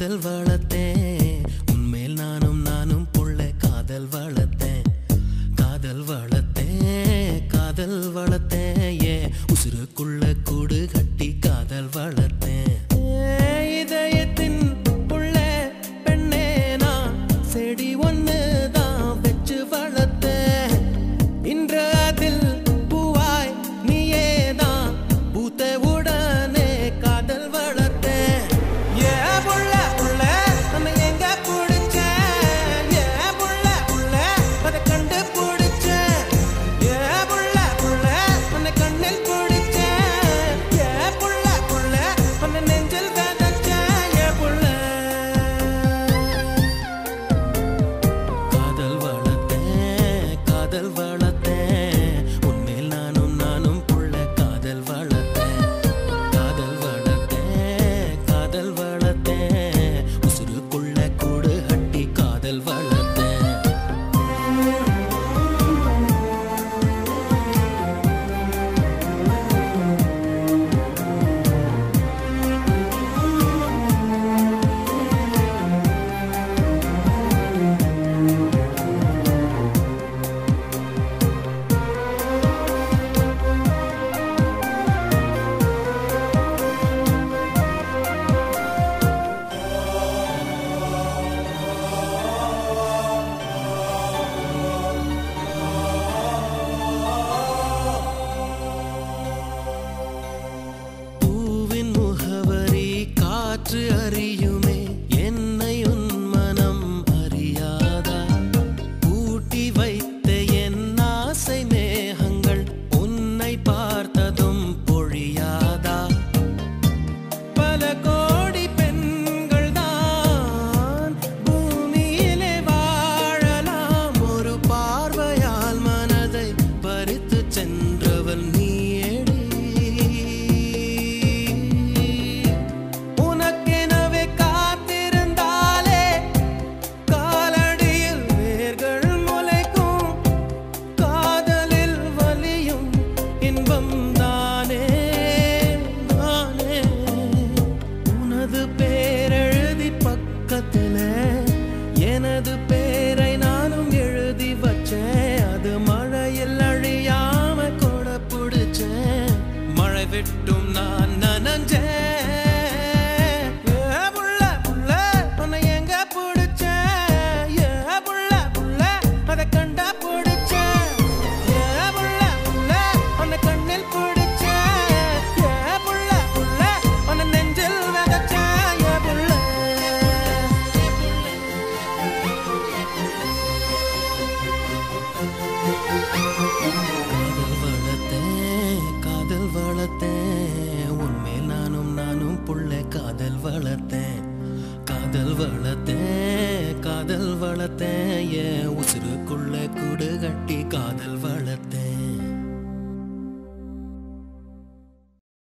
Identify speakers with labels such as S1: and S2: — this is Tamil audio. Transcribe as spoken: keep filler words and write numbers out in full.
S1: காதல் வளர்த்தேன் உன்மேல் நானும் நானும் புள்ள காதல் வளர்த்தேன் காதல் வளர்த்தேன் காதல் வளர்த்தேன் ஏ உசுருக்குள்ள கூடு கட்டி காதல் வளர்த்தேன் இதயத்தின் புள்ள பெண்ணே நான் செடி ஒன்று தான் வச்சு வளர்த்தேன் இன்று அதில் பூவாய் நீயே தான் பூத்த உடனே காதல் வளர்த்தேன் ஏ புள்ள புள்ள நம்ம எங்க பிடிச்சேன் ஏ புள்ள புள்ள அதை கண்டு பிடிச்சேன் ஏ புள்ள புள்ள உன்னை கண்ணில் பிடிச்சேன் ஏ புள்ள புள்ள உன்னை நெஞ்சில் விதைச்சேன் ஏ புள்ள காதல் வளர்த்தேன் காதல் வளர்த்தேன் உன்மேல் நானும் நானும் புள்ள காதல் வளர்த்தேன் காதல் வளர்த்தேன் காதல் வளர்த்தேன் உசுருக்குள்ள கூடு கட்டி காதல் வளர்த்தேன் பூவின் முகவரி காற்று அறியுமே என்னை உன் மனம் அறியாதா பூட்டி வைத்த என் ஆசை மேகங்கள் உன்னை பார்த்ததும் பொழியாதா பல கோடி பெண்கள் தான் பூமியிலே வாழலாம் ஒரு பார்வையால் மனதை பறித்து சென்றவள் நீயேடி உனக்கெனவே காத்திருந்தாலே காலடியில் வேர்கள் முளைக்கும் காதலில் வலியும் இன்பம் தானே தானே உனது பேரெழுதி பக்கத்துல எனது பேரை நானும் எழுதி வச்சேன் அது மழையில் அழியாம கொட பிடிச்சேன் மழை விட்டும் நான் நனஞ்சேன் ஏ புள்ள புள்ள உன்னை எங்க பிடிச்சேன் ஏ புள்ள புள்ள அதை கண்டா பிடிச்சேன் ஏ புள்ள புள்ள உன்னை கண்ணில் பிடிச்சேன் ஏ புள்ள புள்ள உன்னை நெஞ்சில் விதைச்சேன் ஏ புள்ள காதல் வளர்த்தேன் காதல் வளர்த்தேன் உன்மேல் நானும் நானும் புள்ள காதல் வளர்த்தேன் காதல் வளர்த்தேன் காதல் வளர்த்தேன் ஏன் உசுருக்குள்ள